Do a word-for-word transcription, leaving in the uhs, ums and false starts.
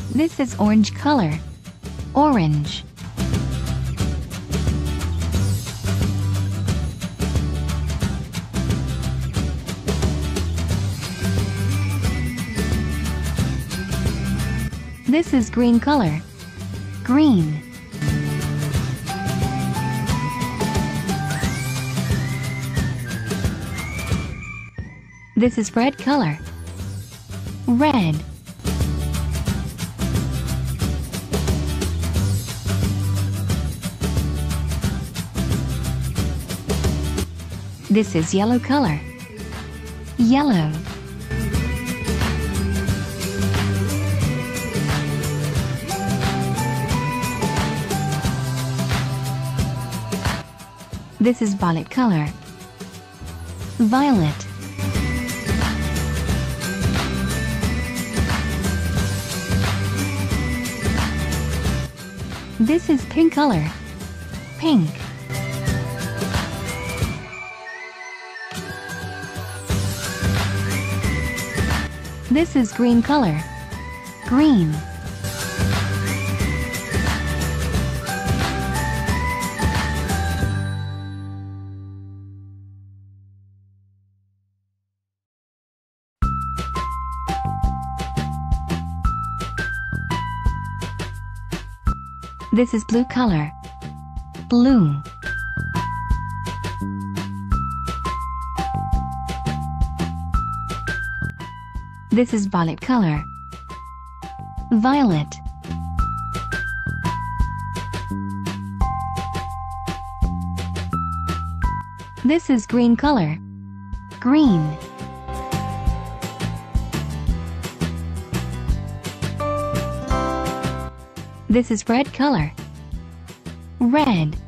This is orange color. Orange. This is green color. Green. This is red color. Red. This is yellow color. Yellow. This is violet color. Violet. This is pink color. Pink. This is green color. Green. This is blue color. Blue. This is violet color. Violet. This is green color. Green. This is red color. Red.